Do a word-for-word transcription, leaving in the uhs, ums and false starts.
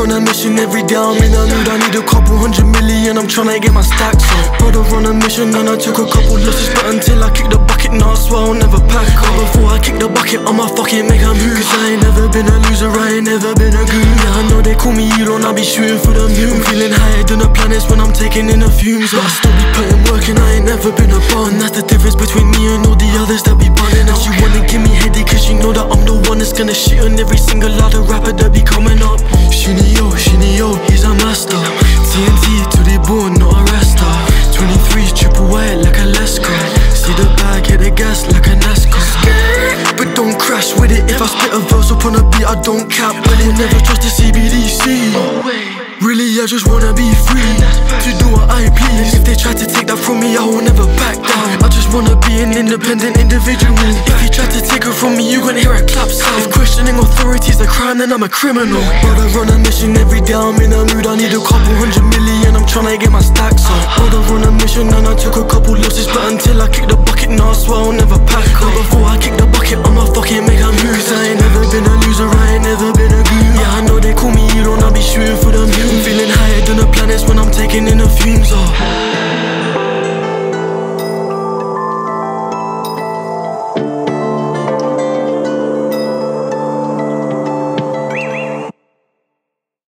on a mission every day, I'm in a mood. I need a couple hundred million, I'm tryna get my stacks on. Brother on a mission and I took a couple losses, but until I kick the bucket, now I swear I'll never pack up. Before I kick the bucket, I'ma fucking make a move. Cause I ain't never been a loser, I ain't never been a goon. Yeah, I know they call me Elon, I be shooting for the moon. I'm feeling higher than the planets when I'm taking in the fumes. But I still be putting work and I ain't never been a bum. That's the difference between me and all the others that be bunning out. You wanna give me headache cause you know that I'm the one that's gonna shit on every single other rapper that be coming up. Shynio, Shynio, he's a master. T N T to the bone, not a rasta. twenty-three, triple white like a Lasco. See the bag, hit the gas like a NASCAR. But don't crash with it. If I spit a verse up on a beat, I don't cap with it. Never trust the C B D C. Really, I just wanna be free to do what I please. If they try to take that from me, I will never back down. I just wanna be an independent individual. If you try to take it from me, you gonna hear a clap sound. If questioning authority's a crime, then I'm a criminal. Brother on a mission every day, I'm in a mood. I need a couple hundred million, I'm tryna get my stacks on. Brother on a mission and I took a couple losses, but until I kick the bucket, now I swear I'll never pack up. Before I kick the bucket, I'ma fucking make a move. Cause I ain't never been a loser, I ain't never been a goon. Yeah, I know they call me Elon, I be shooting for the moon. I'm feeling higher than the planets when I'm taking in the fumes, oh.